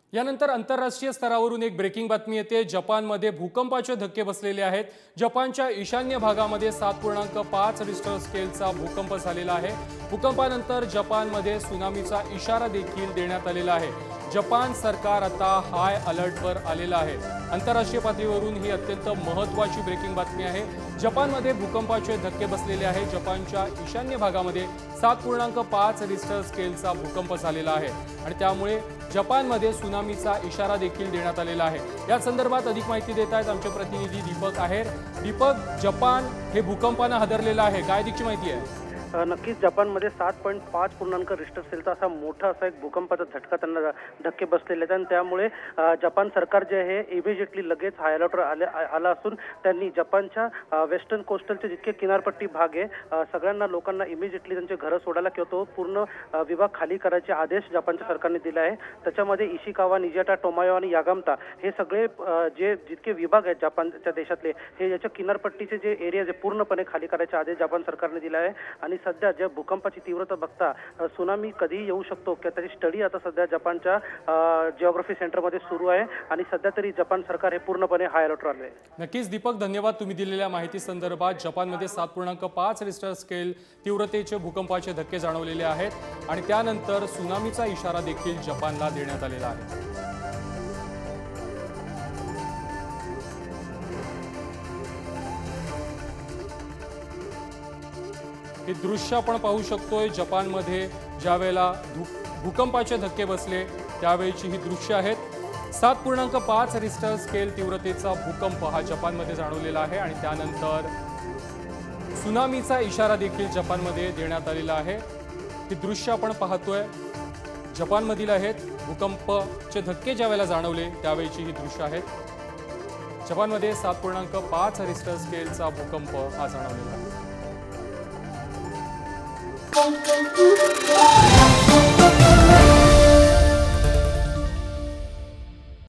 यानंतर आंतरराष्ट्रीय स्तरावरून एक ब्रेकिंग बातमी येते। जपानमध्ये भूकंपाचे धक्के बसलेले आहेत। जपानच्या ईशान्य भागामध्ये 7.5 रिश्टर स्केलचा भूकंप झालेला आहे। भूकंपानंतर जपानमध्ये सुनामीचा इशारा देखील देण्यात आलेला आहे। जपान सरकार आता हाय अलर्टवर आलेला आहे। आंतरराष्ट्रीय पातळीवरून ही अत्यंत महत्त्वाची ब्रेकिंग बातमी आहे। जपानमध्ये भूकंपाचे धक्के बसलेले आहे। जपानच्या ईशान्य भागामध्ये 7.5 रिश्टर स्केलचा भूकंप झालेला आहे आणि त्यामुळे जपानमध्ये सुनामीचा इशारा देखील देण्यात आलेला आहे। या संदर्भात अधिक माहिती देत आहेत आमचे प्रतिनिधी दीपक आहेर। दीपक, जपान हे भूकंपाने हादरलेलं आहे, काय अधिकची माहिती आहे? नक्कीच जपानमध्ये 7.5 रिश्टर स्केलचा असा मोठा असा एक भूकंपाचा झटका त्यांना धक्के बसलेले आहेत आणि त्यामुळे जपान सरकार जे आहे इमिजिएटली लगेच हाय अलर्टवर आला असून त्यांनी जपानच्या वेस्टर्न कोस्टलचे जितके किनारपट्टी भाग आहे सगळ्यांना लोकांना इमिजिएटली त्यांचे घरं सोडायला किंवा तो पूर्ण विभाग खाली करायचे आदेश जपानच्या सरकारने दिले आहे। त्याच्यामध्ये इशिकावा, निजाटा, टोमायो आणि यागामता हे सगळे जितके विभाग आहेत जपानच्या देशातले हे याच्या किनारपट्टीचे जे एरिया जे पूर्णपणे खाली करायचे आदेश जपान सरकारने दिला आहे। आणि सध्या ज्या भूकंपाची तीव्रता बघता सुनामी कधी येऊ शकतो की त्याची स्टडी आता सध्या जपानच्या जिओग्राफी सेंटरमध्ये सुरू आहे आणि सध्या तरी जपान सरकार हे पूर्णपणे हाय अलर्टवर आले आहे। नक्कीच दीपक, धन्यवाद तुम्ही दिलेल्या माहिती संदर्भात। जपानमध्ये 7.5 रिश्टर स्केल तीव्रतेचे भूकंपाचे धक्के जाणवलेले आहेत आणि त्यानंतर सुनामीचा इशारा देखील जपानला देण्यात आलेला आहे। हे दृश्य आपण पाहू शकतोय। जपानमध्ये ज्यावेळेला भूकंपाचे धक्के बसले त्यावेळीची ही दृश्य आहेत। 7.5 रिश्टर स्केल तीव्रतेचा भूकंप हा जपानमध्ये जाणवलेला आहे आणि त्यानंतर सुनामीचा इशारा देखील जपानमध्ये देण्यात आलेला आहे। हे दृश्य आपण पाहतोय, जपानमधील आहेत। भूकंपाचे धक्के ज्यावेळेला जाणवले त्यावेळीची ही दृश्य आहेत। जपानमध्ये 7.5 रिश्टर स्केलचा भूकंप हा जाणवलेला आहे।